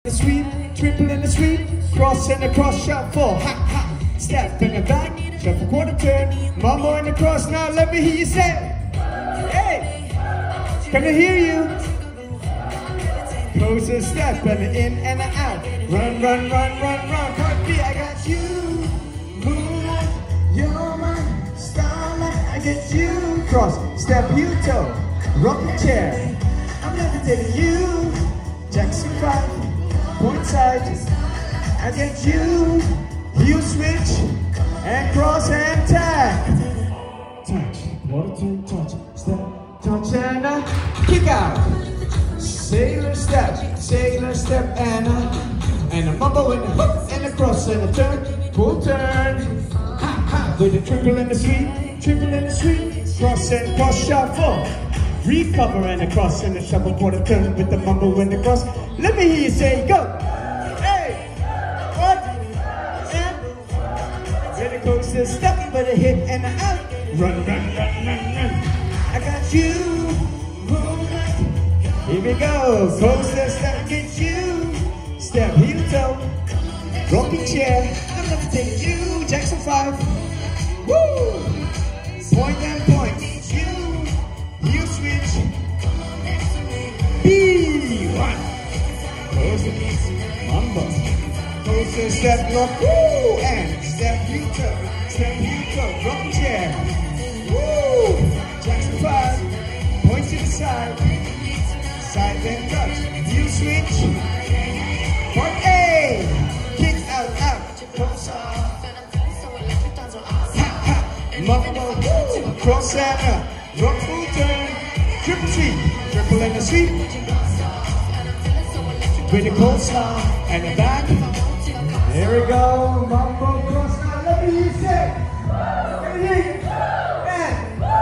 Sweep, triple in the sweep, cross and a cross shuffle, ha ha. Step in the back, shuffle quarter turn, mambo in the cross. Now let me hear you say, hey, can I hear you? Close a step and in and out, run, run, run, run, run. Part B, I got you. Moonlight, you're my starlight. I get you. Cross, step, heel toe, rocking chair. I'm levitating you. Jackson 5. Point side, I get you, heel switch, and cross and tag. Touch, quarter turn, touch, step, touch and kick out. Sailor step, and a mumble and a hook, and a cross and a turn, full turn. Ha ha, with a triple in the sweep, cross and cross shuffle. Recover and a cross and a shuffle quarter turn with the mumble and the cross. Let me hear you say go. Hey, what? And with a coaster step, but a hit and a out. Run, run, run, run, run. I got you. Moonlight. Here we go. Coaster step, get you. Step, heel toe. Rocking chair. I'm levitating you. Jackson 5. Woo! Point and point. Heel switch, B1, closer, mumbo, closer, step, lock, woo, and step, heel toe, rocking chair, woo, Jackson 5, point to the side then touch, heel switch, part A, kick out, cross off, ha, ha, mumbo, woo, cross and rock full turn, triple sweep, triple and a sweep, with a coleslaw and a back. There we go, mambo cross. Now let me hear you say, and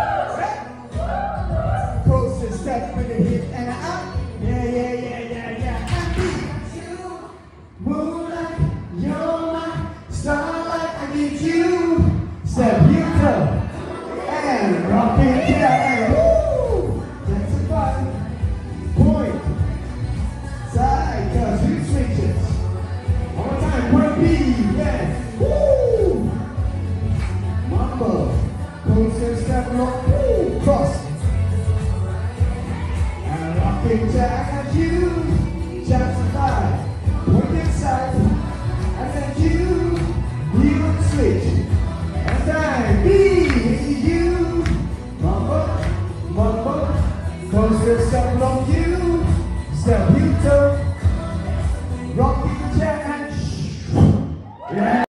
closer step with a hit and a out. Yeah. Moonlight, you're my starlight. I need you. Step, heel toe. And rock it down, woo! That's a 5. Point, side, cause you switches. One more time, point B, yeah, woo! Mambo, coaster step, rock, woo! Cross. And rock it down, I got you. Jackson 5, point inside. I got you, heel switch. And time, B. Coaster step, lock you, step, heel toe, rocking chair and